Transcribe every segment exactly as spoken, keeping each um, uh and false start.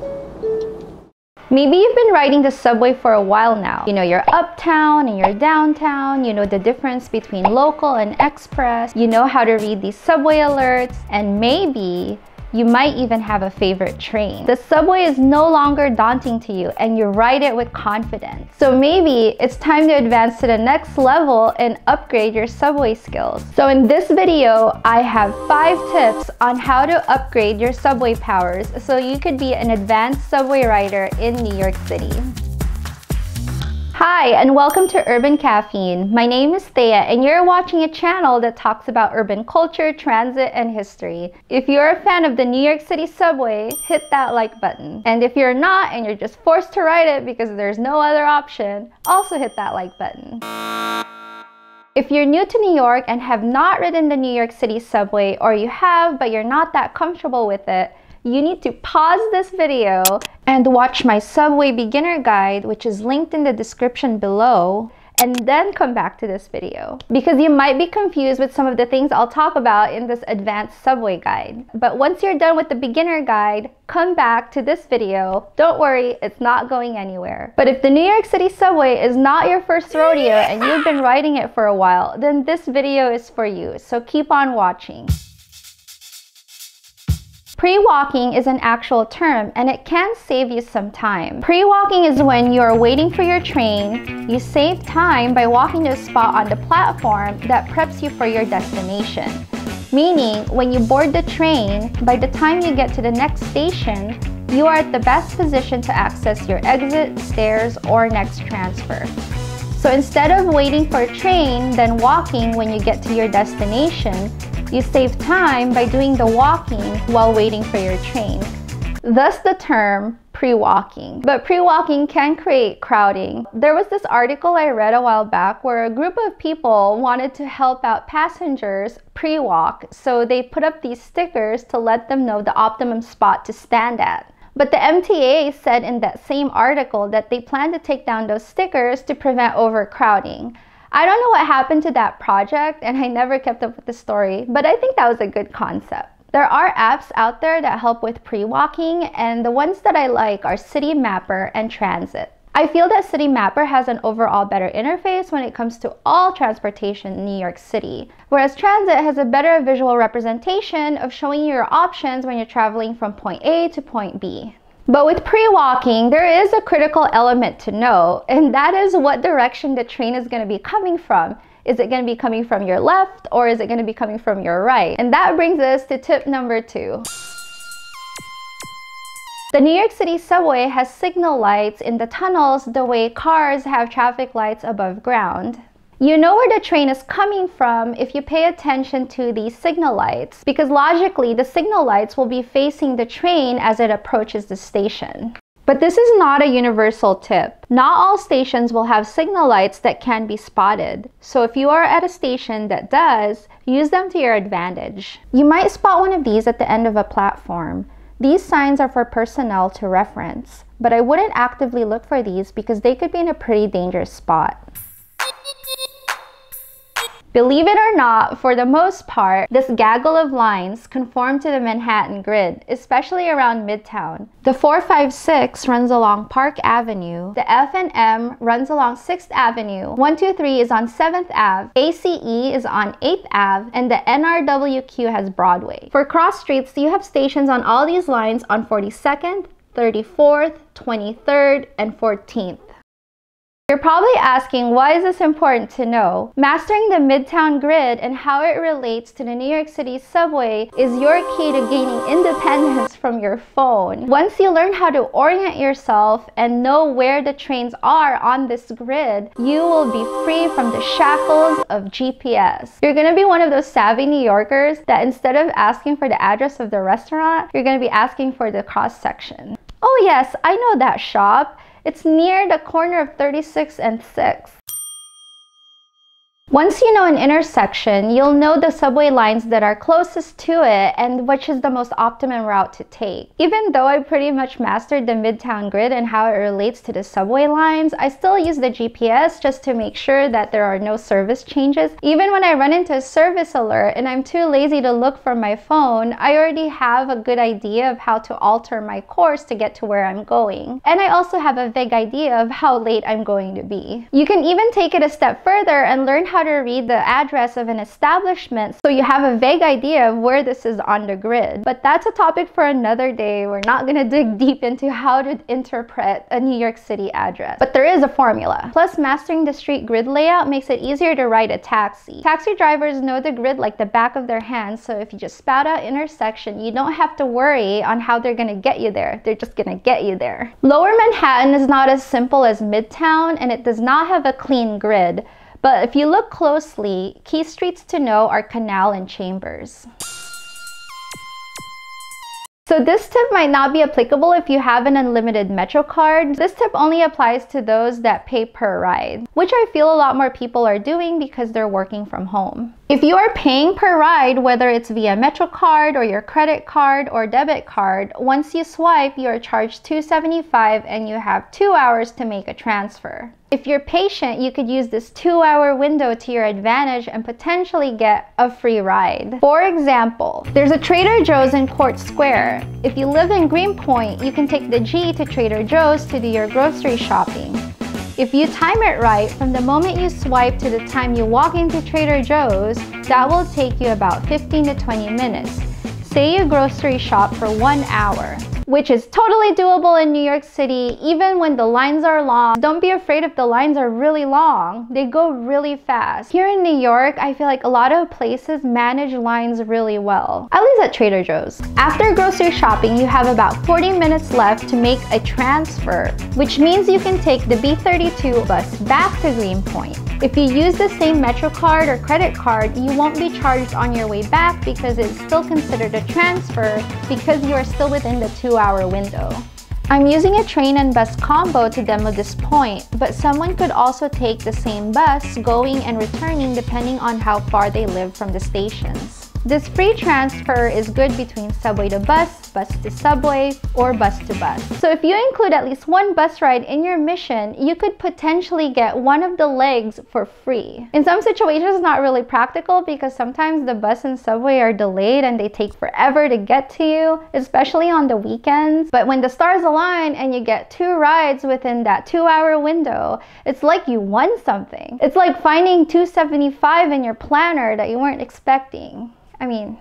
Maybe you've been riding the subway for a while now. You know your uptown and your downtown, you know the difference between local and express, you know how to read these subway alerts, and maybe you might even have a favorite train. The subway is no longer daunting to you and you ride it with confidence. So maybe it's time to advance to the next level and upgrade your subway skills. So in this video, I have five tips on how to upgrade your subway powers so you could be an advanced subway rider in New York City. Hi, and welcome to Urban Caffeine. My name is Thea, and you're watching a channel that talks about urban culture, transit, and history. If you're a fan of the New York City subway, hit that like button. And if you're not, and you're just forced to ride it because there's no other option, also hit that like button. If you're new to New York and have not ridden the New York City subway, or you have but you're not that comfortable with it, you need to pause this video and watch my subway beginner guide, which is linked in the description below, and then come back to this video. Because you might be confused with some of the things I'll talk about in this advanced subway guide. But once you're done with the beginner guide, come back to this video. Don't worry, it's not going anywhere. But if the New York City subway is not your first rodeo and you've been riding it for a while, then this video is for you, so keep on watching. Pre-walking is an actual term and it can save you some time. Pre-walking is when you're waiting for your train, you save time by walking to a spot on the platform that preps you for your destination. Meaning, when you board the train, by the time you get to the next station, you are at the best position to access your exit, stairs, or next transfer. So instead of waiting for a train, then walking when you get to your destination, you save time by doing the walking while waiting for your train. Thus the term pre-walking. But pre-walking can create crowding. There was this article I read a while back where a group of people wanted to help out passengers pre-walk, so they put up these stickers to let them know the optimum spot to stand at. But the M T A said in that same article that they plan to take down those stickers to prevent overcrowding. I don't know what happened to that project and I never kept up with the story, but I think that was a good concept. There are apps out there that help with pre-walking, and the ones that I like are City Mapper and Transit. I feel that City Mapper has an overall better interface when it comes to all transportation in New York City, whereas Transit has a better visual representation of showing you your options when you're traveling from point A to point B. But with pre-walking, there is a critical element to know, and that is what direction the train is going to be coming from. Is it going to be coming from your left, or is it going to be coming from your right? And that brings us to tip number two. The New York City subway has signal lights in the tunnels the way cars have traffic lights above ground. You know where the train is coming from if you pay attention to these signal lights, because logically the signal lights will be facing the train as it approaches the station. But this is not a universal tip. Not all stations will have signal lights that can be spotted. So if you are at a station that does, use them to your advantage. You might spot one of these at the end of a platform. These signs are for personnel to reference, but I wouldn't actively look for these because they could be in a pretty dangerous spot. Believe it or not, for the most part, this gaggle of lines conform to the Manhattan grid, especially around Midtown. The four five six runs along Park Avenue, the F and M runs along sixth Avenue, one two three is on seventh Avenue, A C E is on eighth Avenue, and the N R W Q has Broadway. For cross streets, you have stations on all these lines on forty-second, thirty-fourth, twenty-third, and fourteenth. You're probably asking, why is this important to know? Mastering the Midtown grid and how it relates to the New York City subway is your key to gaining independence from your phone. Once you learn how to orient yourself and know where the trains are on this grid, you will be free from the shackles of G P S. You're gonna be one of those savvy New Yorkers that instead of asking for the address of the restaurant, you're gonna be asking for the cross section. Oh yes, I know that shop. It's near the corner of thirty-sixth and sixth. Once you know an intersection, you'll know the subway lines that are closest to it and which is the most optimum route to take. Even though I pretty much mastered the Midtown grid and how it relates to the subway lines, I still use the G P S just to make sure that there are no service changes. Even when I run into a service alert and I'm too lazy to look from my phone, I already have a good idea of how to alter my course to get to where I'm going. And I also have a vague idea of how late I'm going to be. You can even take it a step further and learn how to read the address of an establishment so you have a vague idea of where this is on the grid. But that's a topic for another day. We're not going to dig deep into how to interpret a New York City address. But there is a formula. Plus, mastering the street grid layout makes it easier to ride a taxi. Taxi drivers know the grid like the back of their hand, so if you just spout out intersection, you don't have to worry on how they're going to get you there. They're just going to get you there. Lower Manhattan is not as simple as Midtown, and it does not have a clean grid. But if you look closely, key streets to know are Canal and Chambers. So this tip might not be applicable if you have an unlimited Metro card. This tip only applies to those that pay per ride, which I feel a lot more people are doing because they're working from home. If you are paying per ride, whether it's via Metro card or your credit card or debit card, once you swipe, you are charged two seventy-five and you have two hours to make a transfer. If you're patient, you could use this two-hour window to your advantage and potentially get a free ride. For example, there's a Trader Joe's in Court Square. If you live in Greenpoint, you can take the G to Trader Joe's to do your grocery shopping. If you time it right, from the moment you swipe to the time you walk into Trader Joe's, that will take you about fifteen to twenty minutes. Say you grocery shop for one hour. Which is totally doable in New York City, even when the lines are long. Don't be afraid if the lines are really long. They go really fast. Here in New York, I feel like a lot of places manage lines really well, at least at Trader Joe's. After grocery shopping, you have about forty minutes left to make a transfer, which means you can take the B thirty-two bus back to Greenpoint. If you use the same Metro card or credit card, you won't be charged on your way back because it's still considered a transfer because you are still within the two hour window. I'm using a train and bus combo to demo this point, but someone could also take the same bus going and returning depending on how far they live from the stations. This free transfer is good between subway to bus, bus to subway, or bus to bus. So if you include at least one bus ride in your mission, you could potentially get one of the legs for free. In some situations, it's not really practical because sometimes the bus and subway are delayed and they take forever to get to you, especially on the weekends. But when the stars align and you get two rides within that two hour window, it's like you won something. It's like finding two seventy-five in your planner that you weren't expecting. I mean,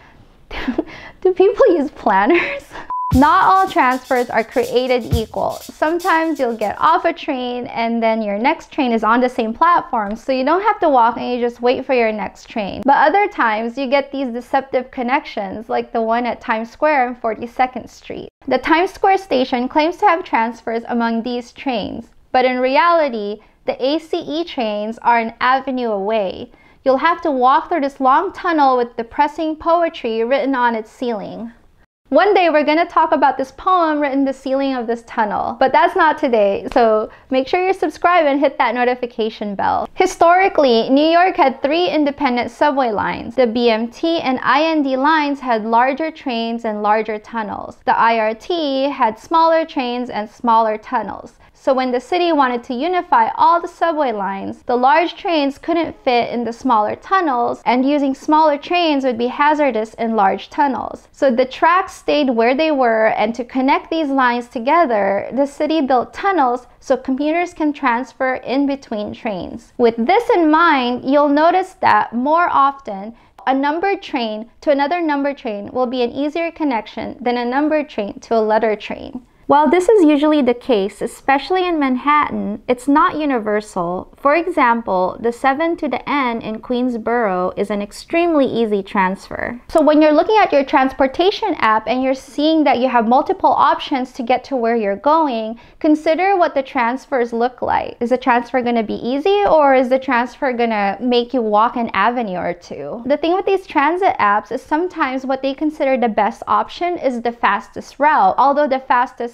do people use planners? Not all transfers are created equal. Sometimes you'll get off a train and then your next train is on the same platform, so you don't have to walk and you just wait for your next train. But other times you get these deceptive connections like the one at Times Square and forty-second street. The Times Square station claims to have transfers among these trains, but in reality, the A C E trains are an avenue away. You'll have to walk through this long tunnel with depressing poetry written on its ceiling. One day we're going to talk about this poem written in the ceiling of this tunnel, but that's not today, so make sure you're subscribed and hit that notification bell. Historically, New York had three independent subway lines. The B M T and I N D lines had larger trains and larger tunnels. The I R T had smaller trains and smaller tunnels. So when the city wanted to unify all the subway lines, the large trains couldn't fit in the smaller tunnels, and using smaller trains would be hazardous in large tunnels. So the tracks stayed where they were, and to connect these lines together, the city built tunnels so commuters can transfer in between trains. With this in mind, you'll notice that more often, a numbered train to another numbered train will be an easier connection than a numbered train to a letter train. While this is usually the case, especially in Manhattan, it's not universal. For example, the seven to the N in Queensboro is an extremely easy transfer. So when you're looking at your transportation app and you're seeing that you have multiple options to get to where you're going, consider what the transfers look like. Is the transfer going to be easy, or is the transfer going to make you walk an avenue or two? The thing with these transit apps is sometimes what they consider the best option is the fastest route, although the fastest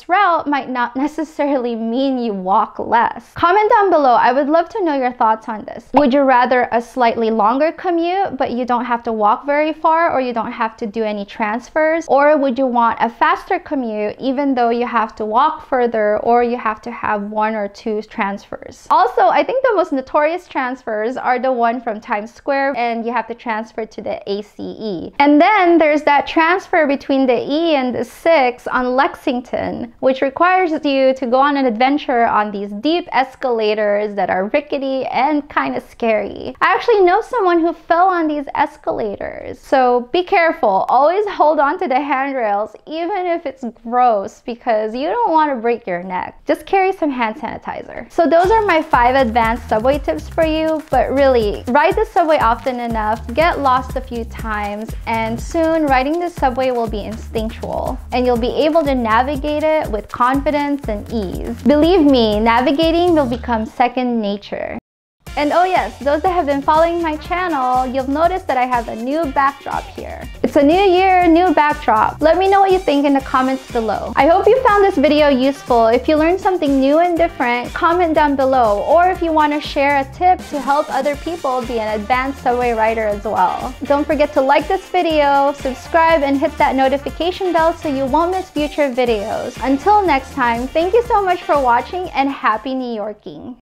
this route might not necessarily mean you walk less. Comment down below. I would love to know your thoughts on this. Would you rather a slightly longer commute, but you don't have to walk very far, or you don't have to do any transfers? Or would you want a faster commute, even though you have to walk further, or you have to have one or two transfers? Also, I think the most notorious transfers are the one from Times Square, and you have to transfer to the A C E. And then there's that transfer between the E and the six on Lexington, which requires you to go on an adventure on these deep escalators that are rickety and kind of scary. I actually know someone who fell on these escalators. So be careful. Always hold on to the handrails, even if it's gross, because you don't want to break your neck. Just carry some hand sanitizer. So those are my five advanced subway tips for you, but really, ride the subway often enough, get lost a few times, and soon riding the subway will be instinctual, and you'll be able to navigate it with confidence and ease. Believe me, navigating will become second nature. And oh yes, those that have been following my channel, you'll notice that I have a new backdrop here. It's a new year, new backdrop. Let me know what you think in the comments below. I hope you found this video useful. If you learned something new and different, comment down below. Or if you want to share a tip to help other people be an advanced subway rider as well. Don't forget to like this video, subscribe, and hit that notification bell so you won't miss future videos. Until next time, thank you so much for watching, and happy New Yorking!